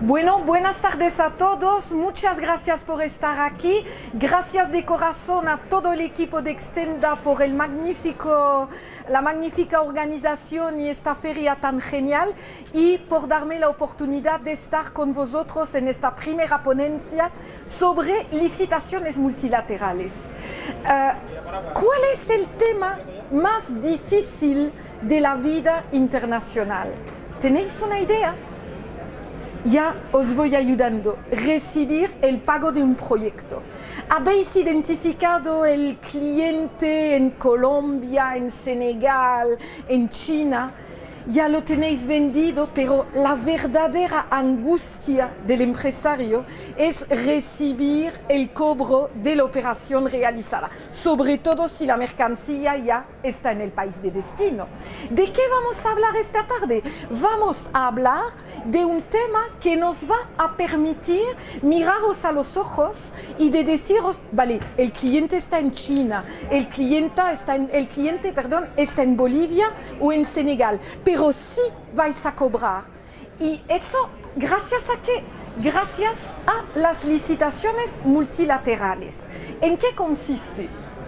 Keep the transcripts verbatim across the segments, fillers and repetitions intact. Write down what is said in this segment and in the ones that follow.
Bueno, buenas tardes a todos, muchas gracias por estar aquí, gracias de corazón a todo el equipo de Extenda por el magnífico, la magnífica organización y esta feria tan genial y por darme la oportunidad de estar con vosotros en esta primera ponencia sobre licitaciones multilaterales. Uh, ¿Cuál es el tema más difícil de la vida internacional? ¿Tenéis una idea? Ya os voy ayudando. Recibir el pago de un proyecto. ¿Habéis identificado el cliente en Colombia, en Senegal, en China? Ya lo tenéis vendido, pero la verdadera angustia del empresario es recibir el cobro de la operación realizada, sobre todo si la mercancía ya está en el país de destino. ¿De qué vamos a hablar esta tarde? Vamos a hablar de un tema que nos va a permitir miraros a los ojos y de deciros, vale, el cliente está en China, el cliente está en, el cliente, perdón, está en Bolivia o en Senegal, pero sí vais a cobrar. ¿Y eso gracias a qué? Gracias a las licitaciones multilaterales. ¿En qué consiste?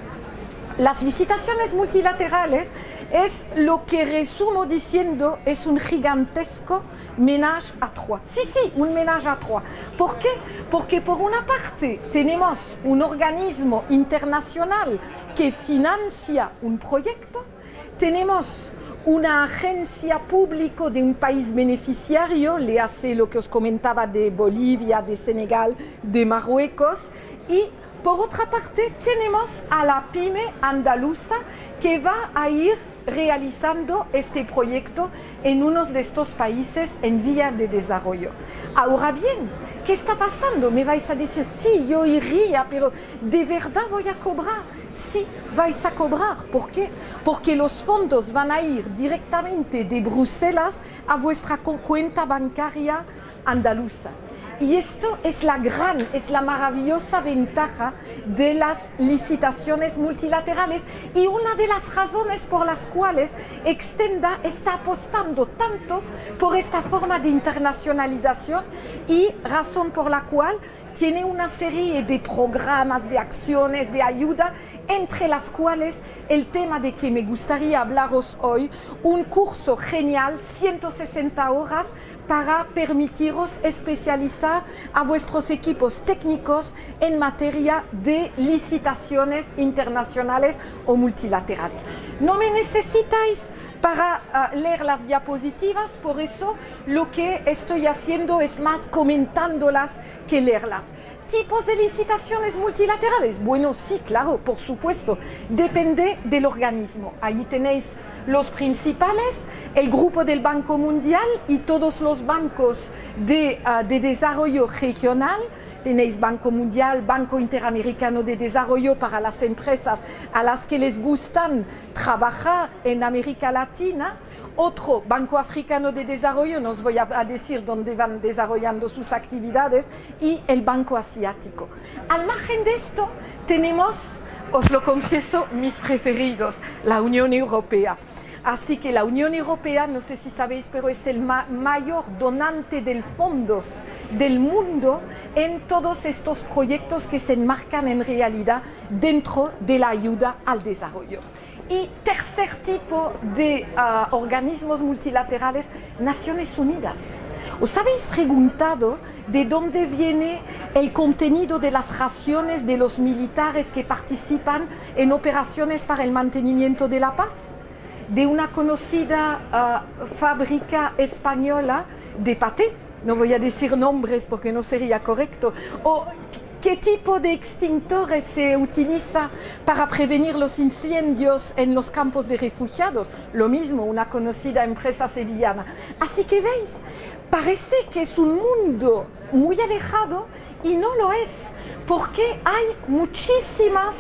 Las licitaciones multilaterales es lo que resumo diciendo es un gigantesco ménage à trois. Sí, sí, un ménage à trois. ¿Por qué? Porque por una parte tenemos un organismo internacional que financia un proyecto, tenemos una agencia pública de un país beneficiario, le hace lo que os comentaba de Bolivia, de Senegal, de Marruecos, y por otra parte tenemos a la pyme andaluza que va a ir realizando este proyecto en uno de estos países en vía de desarrollo. Ahora bien, ¿qué está pasando? Me vais a decir, sí, yo iría, pero ¿de verdad voy a cobrar? Sí, vais a cobrar. ¿Por qué? Porque los fondos van a ir directamente de Bruselas a vuestra cuenta bancaria andaluza. Y esto es la gran, es la maravillosa ventaja de las licitaciones multilaterales y una de las razones por las cuales Extenda está apostando tanto por esta forma de internacionalización y razón por la cual tiene una serie de programas, de acciones, de ayuda, entre las cuales el tema de que me gustaría hablaros hoy, un curso genial, ciento sesenta horas, para permitiros especializar a vuestros equipos técnicos en materia de licitaciones internacionales o multilaterales. No me necesitáis para uh, leer las diapositivas, por eso lo que estoy haciendo es más comentándolas que leerlas. ¿Tipos de licitaciones multilaterales? Bueno, sí, claro, por supuesto. Depende del organismo. Ahí tenéis los principales, el Grupo del Banco Mundial y todos los bancos de, uh, de desarrollo regional. Tenéis Banco Mundial, Banco Interamericano de Desarrollo para las empresas a las que les gustan trabajar en América Latina. Otro, Banco Africano de Desarrollo, no os voy a decir dónde van desarrollando sus actividades, y el Banco Asiático. Al margen de esto, tenemos, os lo confieso, mis preferidos, la Unión Europea. Así que la Unión Europea, no sé si sabéis, pero es el ma mayor donante de fondos del mundo en todos estos proyectos que se enmarcan en realidad dentro de la ayuda al desarrollo. Y tercer tipo de uh, organismos multilaterales, Naciones Unidas. ¿Os habéis preguntado de dónde viene el contenido de las raciones de los militares que participan en operaciones para el mantenimiento de la paz? De una conocida uh, fábrica española de paté, no voy a decir nombres porque no sería correcto, o qué tipo de extintores se utiliza para prevenir los incendios en los campos de refugiados, lo mismo, una conocida empresa sevillana. Así que veis, parece que es un mundo muy alejado y no lo es, porque hay muchísimas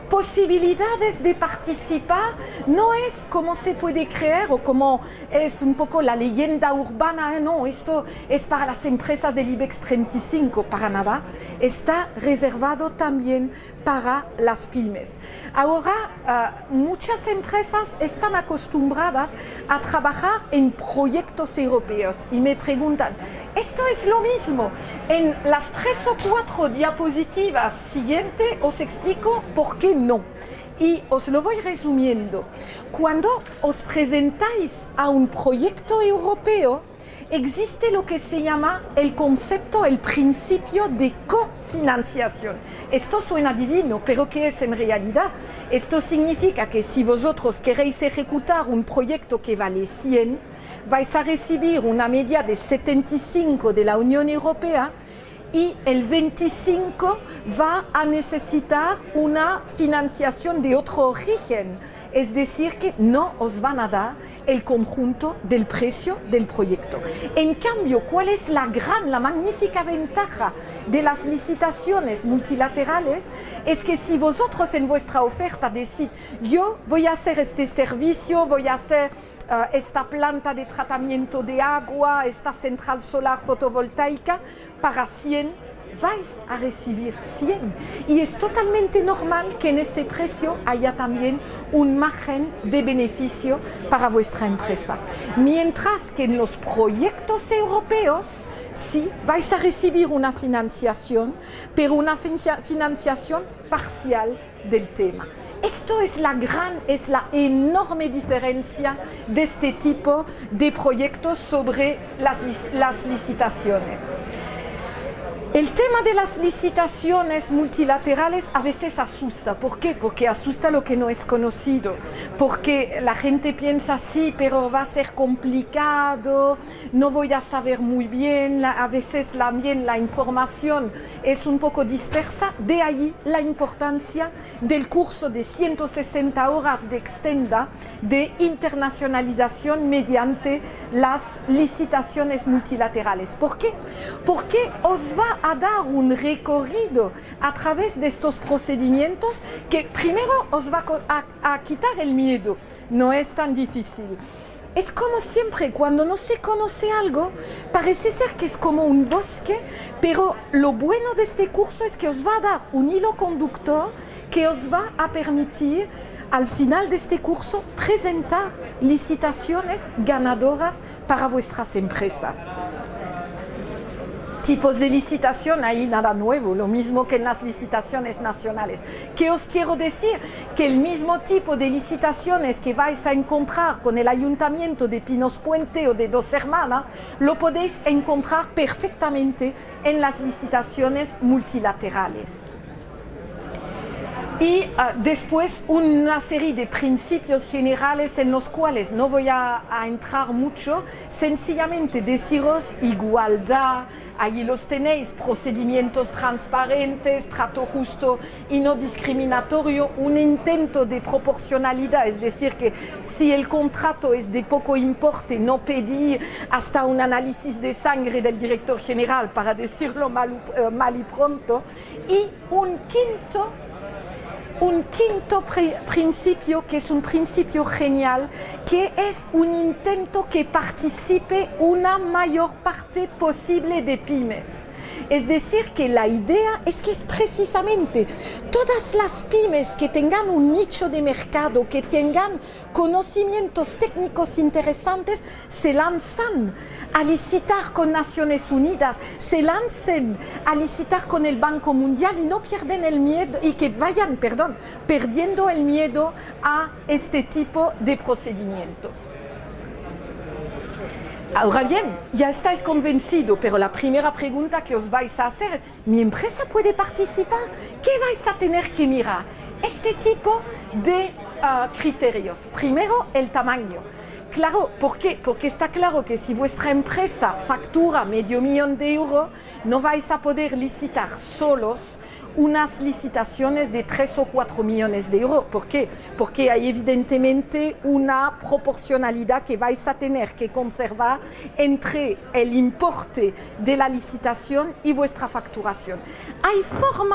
posibilidades de participar no es como se puede creer o como es un poco la leyenda urbana, ¿eh? No, esto es para las empresas del IBEX treinta y cinco, para nada, está reservado también para las pymes. Ahora, uh, muchas empresas están acostumbradas a trabajar en proyectos europeos y me preguntan, ¿esto es lo mismo? En las tres o cuatro diapositivas siguientes os explico por qué no. Y os lo voy resumiendo. Cuando os presentáis a un proyecto europeo, existe lo que se llama el concepto, el principio de cofinanciación. Esto suena divino, pero ¿qué es en realidad? Esto significa que si vosotros queréis ejecutar un proyecto que vale cien, vais a recibir una media de setenta y cinco de la Unión Europea y el veinticinco va a necesitar una financiación de otro origen. Es decir, que no os van a dar el conjunto del precio del proyecto. En cambio, ¿cuál es la gran, la magnífica ventaja de las licitaciones multilaterales? Es que si vosotros en vuestra oferta decís, yo voy a hacer este servicio, voy a hacer Uh, esta planta de tratamiento de agua, esta central solar fotovoltaica, para cien vais a recibir cien. Y es totalmente normal que en este precio haya también un margen de beneficio para vuestra empresa. Mientras que en los proyectos europeos, sí, vais a recibir una financiación, pero una financiación parcial del tema. Esto es la gran, es la enorme diferencia de este tipo de proyectos sobre las, las licitaciones. El tema de las licitaciones multilaterales a veces asusta. ¿Por qué? Porque asusta lo que no es conocido. Porque la gente piensa, sí, pero va a ser complicado, no voy a saber muy bien, a veces también la información es un poco dispersa. De ahí la importancia del curso de ciento sesenta horas de Extenda de internacionalización mediante las licitaciones multilaterales. ¿Por qué? Porque os va a dar un recorrido a través de estos procedimientos que primero os va a, a quitar el miedo. No es tan difícil. Es como siempre, cuando no se conoce algo, parece ser que es como un bosque, pero lo bueno de este curso es que os va a dar un hilo conductor que os va a permitir al final de este curso presentar licitaciones ganadoras para vuestras empresas. Tipos de licitación, ahí nada nuevo, lo mismo que en las licitaciones nacionales. ¿Qué os quiero decir? Que el mismo tipo de licitaciones que vais a encontrar con el Ayuntamiento de Pinos Puente o de Dos Hermanas, lo podéis encontrar perfectamente en las licitaciones multilaterales. Y uh, después una serie de principios generales en los cuales no voy a, a entrar mucho, sencillamente deciros igualdad, ahí los tenéis, procedimientos transparentes, trato justo y no discriminatorio, un intento de proporcionalidad, es decir, que si el contrato es de poco importe, no pedir hasta un análisis de sangre del director general, para decirlo mal, uh, mal y pronto, y un quinto Un quinto principio, que es un principio genial, que es un intento que participe una mayor parte posible de pymes. Es decir, que la idea es que es precisamente todas las pymes que tengan un nicho de mercado, que tengan conocimientos técnicos interesantes, se lanzan a licitar con Naciones Unidas, se lancen a licitar con el Banco Mundial y no pierden el miedo, y que vayan, perdón, perdiendo el miedo a este tipo de procedimiento. Ahora bien, ya estáis convencidos, pero la primera pregunta que os vais a hacer es, ¿mi empresa puede participar? ¿Qué vais a tener que mirar? Este tipo de uh, criterios. Primero, el tamaño. Claro, ¿por qué? Porque está claro que si vuestra empresa factura medio millón de euros, no vais a poder licitar solos unas licitaciones de tres o cuatro millones de euros. ¿Por qué? Porque hay evidentemente una proporcionalidad que vais a tener que conservar entre el importe de la licitación y vuestra facturación. Hay forma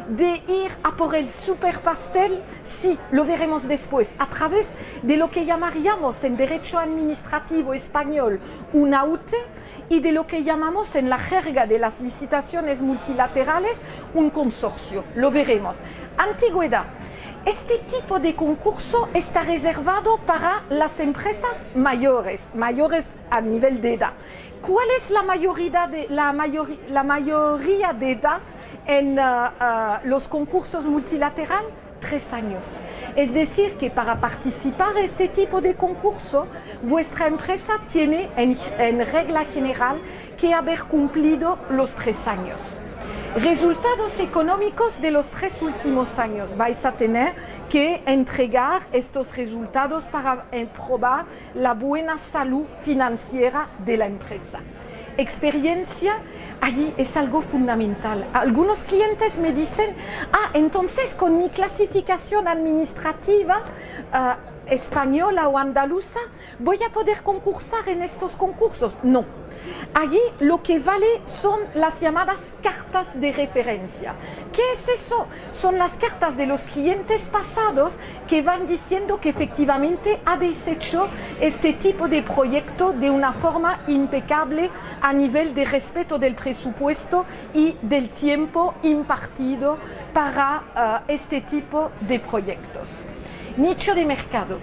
de ir a por el super pastel? Sí, lo veremos después, a través de lo que llamaríamos en derecho administrativo español una U T y de lo que llamamos en la jerga de las licitaciones multilaterales un consorcio. Lo veremos. Antigüedad. Este tipo de concurso está reservado para las empresas mayores, mayores a nivel de edad. ¿Cuál es la mayoría de, la mayoría, la mayoría de edad en uh, uh, los concursos multilaterales? Tres años. Es decir, que para participar en este tipo de concurso, vuestra empresa tiene en, en regla general que haber cumplido los tres años. Resultados económicos de los tres últimos años. Vais a tener que entregar estos resultados para probar la buena salud financiera de la empresa. Experiencia, allí es algo fundamental. Algunos clientes me dicen, ah, entonces con mi clasificación administrativa uh, española o andaluza, ¿voy a poder concursar en estos concursos? No. Allí lo que vale son las llamadas cartas de referencia. ¿Qué es eso? Son las cartas de los clientes pasados que van diciendo que efectivamente habéis hecho este tipo de proyecto de una forma impecable a nivel de respeto del presupuesto y del tiempo impartido para uh, este tipo de proyectos. Nicho de mercado.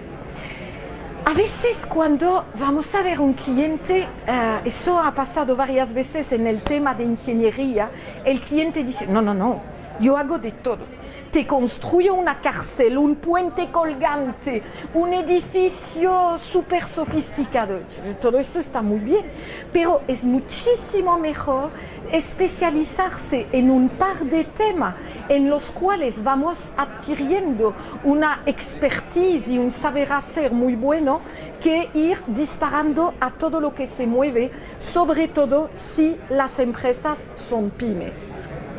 A veces cuando vamos a ver un cliente, uh, eso ha pasado varias veces en el tema de ingeniería, el cliente dice, no, no, no, yo hago de todo. Te construyo una cárcel, un puente colgante, un edificio súper sofisticado. Todo eso está muy bien, pero es muchísimo mejor especializarse en un par de temas en los cuales vamos adquiriendo una expertise y un saber hacer muy bueno que ir disparando a todo lo que se mueve, sobre todo si las empresas son pymes.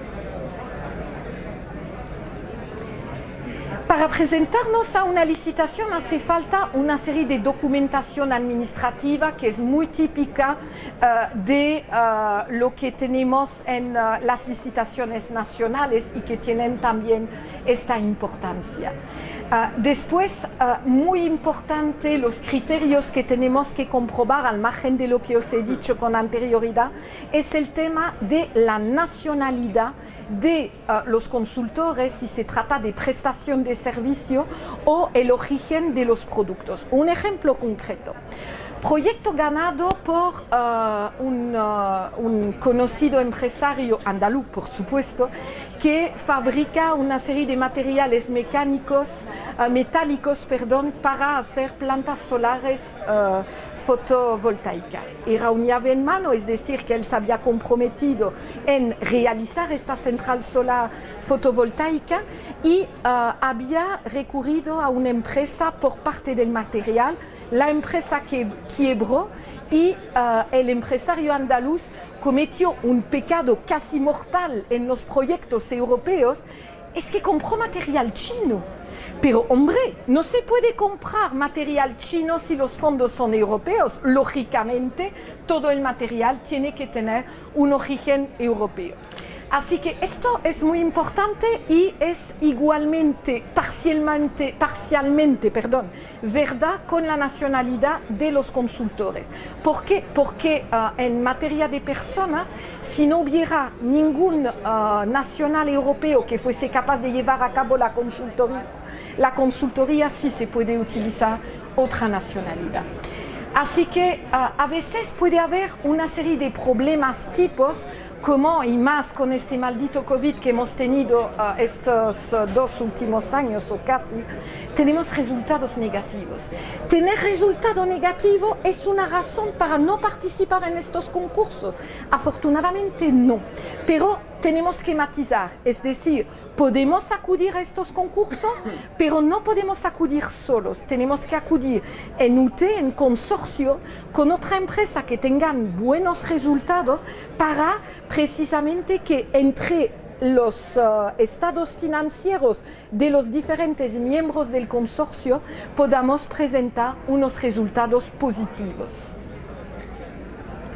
Para presentarnos a una licitación hace falta una serie de documentación administrativa que es muy típica uh, de uh, lo que tenemos en uh, las licitaciones nacionales y que tienen también esta importancia. Uh, después, uh, muy importante, los criterios que tenemos que comprobar al margen de lo que os he dicho con anterioridad, es el tema de la nacionalidad de uh, los consultores si se trata de prestación de servicio o el origen de los productos. Un ejemplo concreto. Proyecto ganado por uh, un, uh, un conocido empresario andaluz, por supuesto, que fabrica una serie de materiales mecánicos, uh, metálicos, perdón, para hacer plantas solares uh, fotovoltaicas. Era un llave en mano, es decir, que él se había comprometido en realizar esta central solar fotovoltaica y uh, había recurrido a una empresa por parte del material, la empresa que quebró y uh, el empresario andaluz cometió un pecado casi mortal en los proyectos europeos, es que compró material chino. Pero hombre, no se puede comprar material chino si los fondos son europeos. Lógicamente, todo el material tiene que tener un origen europeo. Así que esto es muy importante y es igualmente, parcialmente, parcialmente perdón, verdad con la nacionalidad de los consultores. ¿Por qué? Porque uh, en materia de personas, si no hubiera ningún uh, nacional europeo que fuese capaz de llevar a cabo la consultoría, la consultoría sí se puede utilizar otra nacionalidad. Así que uh, a veces puede haber una serie de problemas tipos, como, y más con este maldito COVID que hemos tenido uh, estos uh, dos últimos años o casi, tenemos resultados negativos. Tener resultado negativo es una razón para no participar en estos concursos. Afortunadamente no, pero tenemos que matizar, es decir, podemos acudir a estos concursos, pero no podemos acudir solos, tenemos que acudir en U T, en consorcio, con otra empresa que tengan buenos resultados para precisamente que entre los uh, estados financieros de los diferentes miembros del consorcio podamos presentar unos resultados positivos.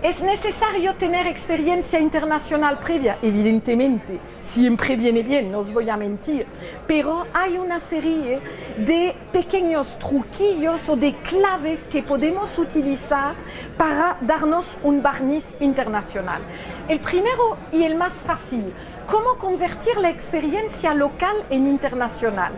¿Es necesario tener experiencia internacional previa? Evidentemente, siempre viene bien, no os voy a mentir, pero hay una serie de pequeños truquillos o de claves que podemos utilizar para darnos un barniz internacional. El primero y el más fácil, ¿cómo convertir la experiencia local en internacional?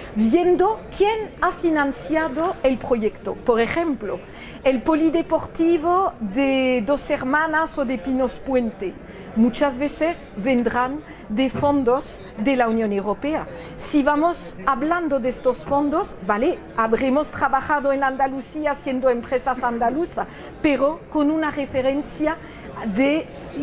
Viendo quién ha financiado el proyecto. Por ejemplo, el polideportivo de Dos Hermanas o de Pinos Puente. Muchas veces vendrán de fondos de la Unión Europea. Si vamos hablando de estos fondos, vale, habremos trabajado en Andalucía siendo empresas andaluzas, pero con una referencia de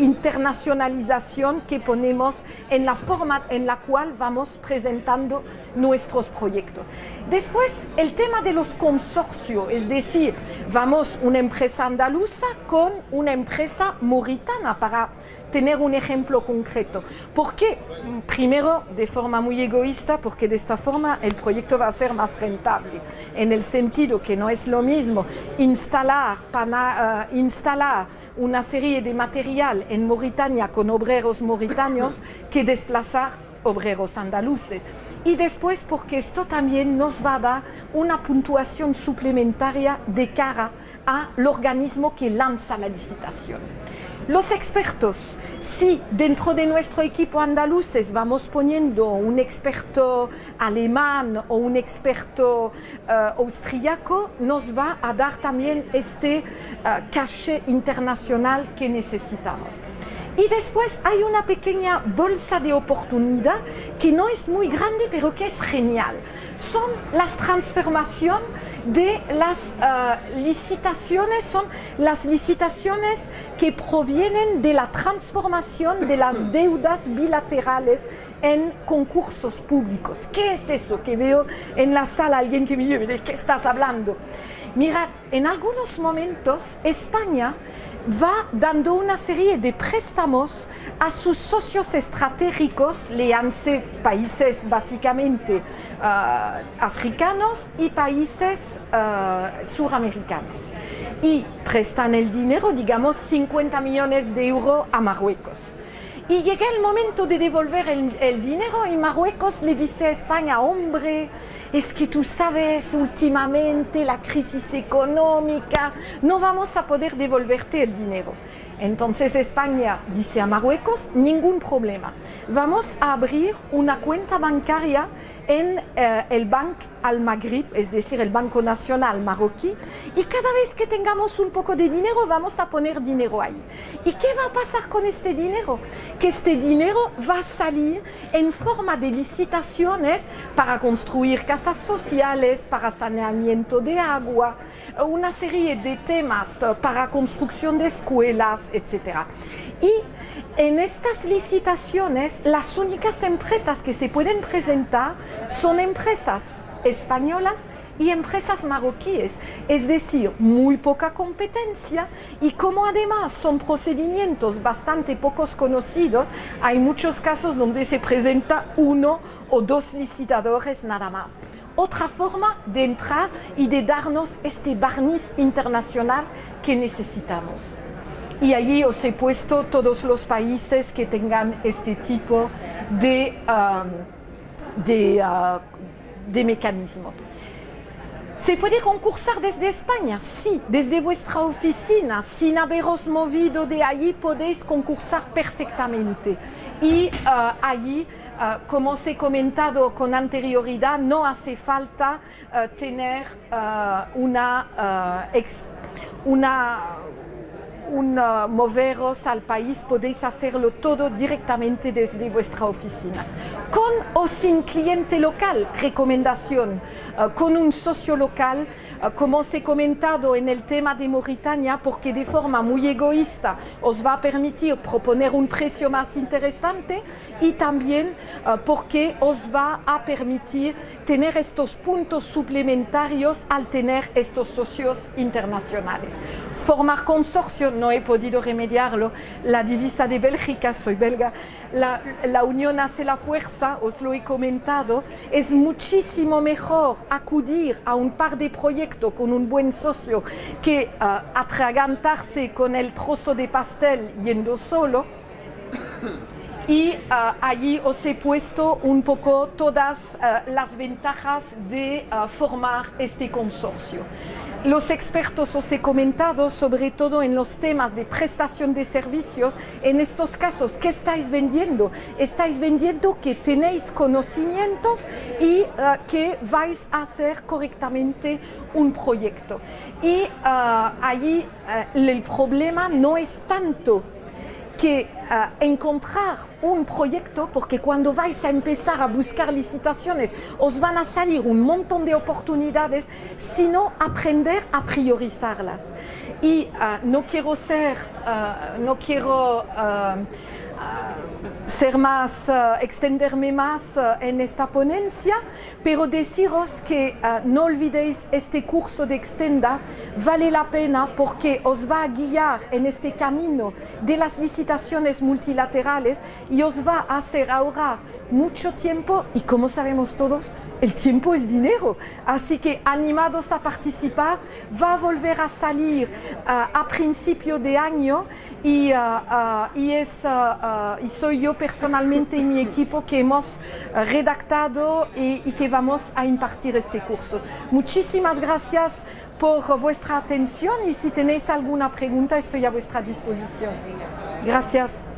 internacionalización que ponemos en la forma en la cual vamos presentando nuestros proyectos. Después, el tema de los consorcios, es decir, vamos una empresa andaluza con una empresa mauritana para tener un ejemplo concreto. ¿Por qué? Primero, de forma muy egoísta, porque de esta forma el proyecto va a ser más rentable, en el sentido que no es lo mismo instalar, pana, uh, instalar una serie de material en Mauritania con obreros mauritanios que desplazar obreros andaluces. Y después porque esto también nos va a dar una puntuación suplementaria de cara al organismo que lanza la licitación. Los expertos, si dentro de nuestro equipo andaluces vamos poniendo un experto alemán o un experto uh, austriaco, nos va a dar también este uh, caché internacional que necesitamos. Y después hay una pequeña bolsa de oportunidad que no es muy grande, pero que es genial. Son las transformaciones de las uh, licitaciones, son las licitaciones que provienen de la transformación de las deudas bilaterales en concursos públicos. ¿Qué es eso? Que veo en la sala alguien que me dice, ¿de qué estás hablando? Mirad, en algunos momentos España va dando una serie de préstamos a sus socios estratégicos, léanse países básicamente uh, africanos y países uh, suramericanos. Y prestan el dinero, digamos, cincuenta millones de euros a Marruecos. Y llega el momento de devolver el, el dinero y Marruecos le dice a España, hombre, es que tú sabes últimamente la crisis económica, no vamos a poder devolverte el dinero. Entonces España dice a Marruecos, ningún problema, vamos a abrir una cuenta bancaria en eh, el Banc Al Maghrib, es decir, el Banco Nacional marroquí, y cada vez que tengamos un poco de dinero vamos a poner dinero ahí. ¿Y qué va a pasar con este dinero? Que este dinero va a salir en forma de licitaciones para construir casas sociales, para saneamiento de agua, una serie de temas para construcción de escuelas, etcétera. Y en estas licitaciones, las únicas empresas que se pueden presentar son empresas españolas y empresas marroquíes, es decir, muy poca competencia, y como además son procedimientos bastante pocos conocidos, hay muchos casos donde se presenta uno o dos licitadores nada más. Otra forma de entrar y de darnos este barniz internacional que necesitamos. Y allí os he puesto todos los países que tengan este tipo de, um, de, uh, de mecanismo. ¿Se puede concursar desde España? Sí, desde vuestra oficina, sin haberos movido de allí, podéis concursar perfectamente. Y uh, allí, uh, como os he comentado con anterioridad, no hace falta uh, tener uh, una, uh, ex, una un uh, moveros al país, podéis hacerlo todo directamente desde vuestra oficina. Con o sin cliente local, recomendación, uh, con un socio local, uh, como os he comentado en el tema de Mauritania, porque de forma muy egoísta os va a permitir proponer un precio más interesante y también uh, porque os va a permitir tener estos puntos suplementarios al tener estos socios internacionales. formar consorcio, no he podido remediarlo, la divisa de Bélgica, soy belga, la, la unión hace la fuerza, os lo he comentado, es muchísimo mejor acudir a un par de proyectos con un buen socio que uh, atragantarse con el trozo de pastel yendo solo. Y uh, allí os he puesto un poco todas uh, las ventajas de uh, formar este consorcio. Los expertos os he comentado, sobre todo en los temas de prestación de servicios, en estos casos, ¿qué estáis vendiendo? Estáis vendiendo que tenéis conocimientos y uh, que vais a hacer correctamente un proyecto. Y uh, allí uh, el problema no es tanto que uh, encontrar un proyecto, porque cuando vais a empezar a buscar licitaciones os van a salir un montón de oportunidades, sino aprender a priorizarlas. Y uh, no quiero ser, uh, no quiero uh, Uh, ser más, uh, extenderme más uh, en esta ponencia, pero deciros que uh, no olvidéis este curso de Extenda, vale la pena porque os va a guiar en este camino de las licitaciones multilaterales y os va a hacer ahorrar mucho tiempo y, como sabemos todos, el tiempo es dinero, así que animados a participar. Va a volver a salir uh, a principio de año y, uh, uh, y, es, uh, uh, y soy yo personalmente y mi equipo que hemos uh, redactado y, y que vamos a impartir este curso. Muchísimas gracias por vuestra atención y si tenéis alguna pregunta estoy a vuestra disposición. Gracias.